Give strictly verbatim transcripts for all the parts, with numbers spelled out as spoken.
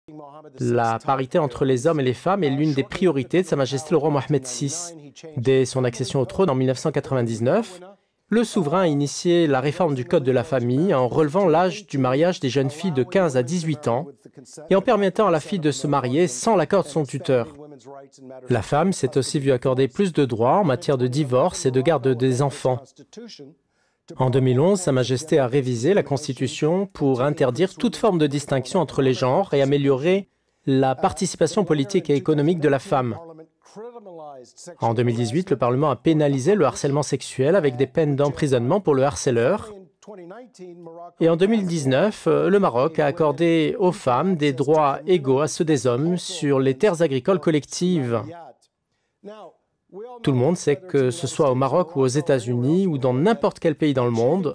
La parité entre les hommes et les femmes est l'une des priorités de Sa Majesté le roi Mohammed six. Dès son accession au trône en mille neuf cent quatre-vingt-dix-neuf, le souverain a initié la réforme du Code de la famille en relevant l'âge du mariage des jeunes filles de quinze à dix-huit ans et en permettant à la fille de se marier sans l'accord de son tuteur. La femme s'est aussi vue accorder plus de droits en matière de divorce et de garde des enfants. En deux mille onze, Sa Majesté a révisé la Constitution pour interdire toute forme de distinction entre les genres et améliorer la participation politique et économique de la femme. En deux mille dix-huit, le Parlement a pénalisé le harcèlement sexuel avec des peines d'emprisonnement pour le harceleur. Et en deux mille dix-neuf, le Maroc a accordé aux femmes des droits égaux à ceux des hommes sur les terres agricoles collectives. Tout le monde sait que ce soit au Maroc ou aux États-Unis ou dans n'importe quel pays dans le monde,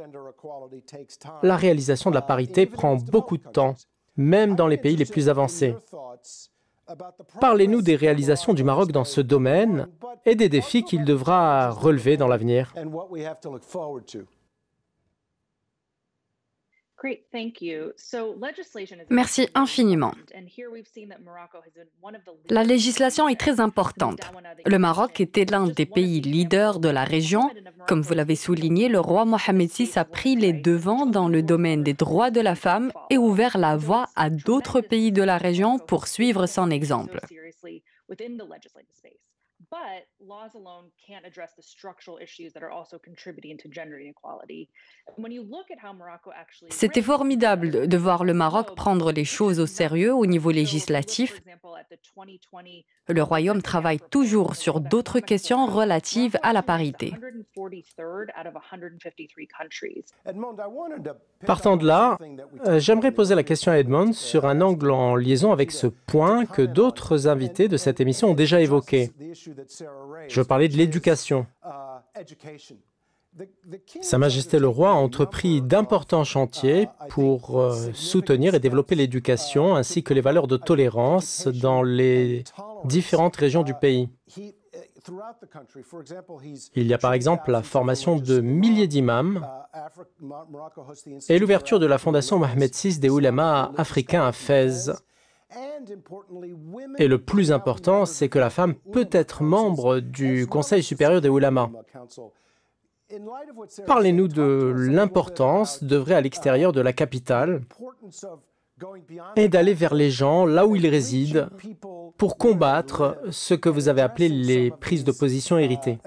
la réalisation de la parité prend beaucoup de temps, même dans les pays les plus avancés. Parlez-nous des réalisations du Maroc dans ce domaine et des défis qu'il devra relever dans l'avenir. Merci infiniment. La législation est très importante. Le Maroc était l'un des pays leaders de la région. Comme vous l'avez souligné, le roi Mohammed six a pris les devants dans le domaine des droits de la femme et ouvert la voie à d'autres pays de la région pour suivre son exemple. But laws alone can't address the structural issues that are also contributing to gender inequality. When you look at how Morocco actually C'était formidable de voir le Maroc prendre les choses au sérieux au niveau législatif. Le Royaume travaille toujours sur d'autres questions relatives à la parité. Partant de là, euh, j'aimerais poser la question à Edmond sur un angle en liaison avec ce point que d'autres invités de cette émission ont déjà évoqué. Je veux parler de l'éducation. Sa Majesté le Roi a entrepris d'importants chantiers pour euh, soutenir et développer l'éducation ainsi que les valeurs de tolérance dans les différentes régions du pays. Il y a par exemple la formation de milliers d'imams et l'ouverture de la Fondation Mohammed six des oulémas africains à Fès. Et le plus important, c'est que la femme peut être membre du Conseil supérieur des oulémas. Parlez-nous de l'importance d'œuvrer à l'extérieur de la capitale et d'aller vers les gens, là où ils résident, pour combattre ce que vous avez appelé les prises de position héritées.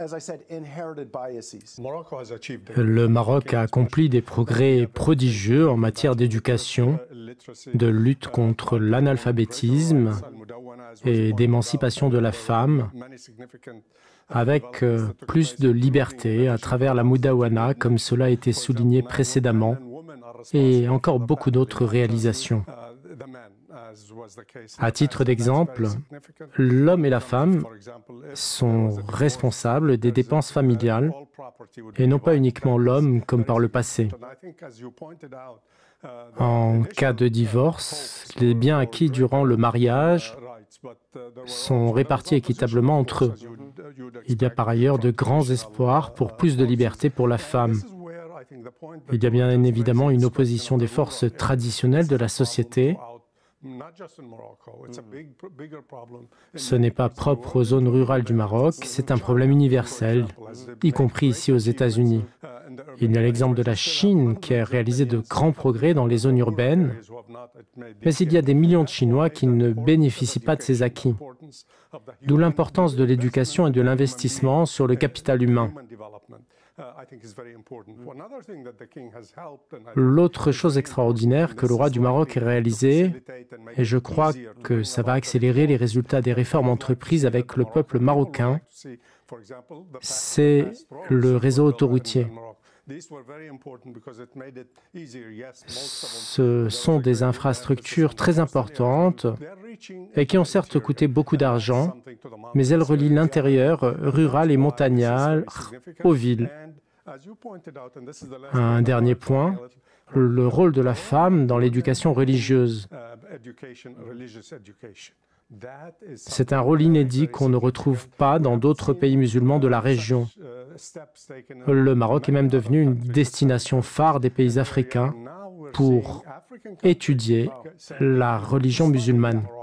Le Maroc a accompli des progrès prodigieux en matière d'éducation, de lutte contre l'analphabétisme et d'émancipation de la femme, avec euh, plus de liberté à travers la Moudawana, comme cela a été souligné précédemment, et encore beaucoup d'autres réalisations. À titre d'exemple, l'homme et la femme sont responsables des dépenses familiales et non pas uniquement l'homme comme par le passé. En cas de divorce, les biens acquis durant le mariage sont répartis équitablement entre eux. Il y a par ailleurs de grands espoirs pour plus de liberté pour la femme. Il y a bien évidemment une opposition des forces traditionnelles de la société. Ce n'est pas propre aux zones rurales du Maroc, c'est un problème universel, y compris ici aux États-Unis. Il y a l'exemple de la Chine qui a réalisé de grands progrès dans les zones urbaines, mais il y a des millions de Chinois qui ne bénéficient pas de ces acquis. D'où l'importance de l'éducation et de l'investissement sur le capital humain. L'autre chose extraordinaire que le roi du Maroc a réalisée, et je crois que ça va accélérer les résultats des réformes entreprises avec le peuple marocain, c'est le réseau autoroutier. Ce sont des infrastructures très importantes et qui ont certes coûté beaucoup d'argent, mais elles relient l'intérieur rural et montagnard aux villes. Un dernier point, le rôle de la femme dans l'éducation religieuse. C'est un rôle inédit qu'on ne retrouve pas dans d'autres pays musulmans de la région. Le Maroc est même devenu une destination phare des pays africains pour étudier la religion musulmane.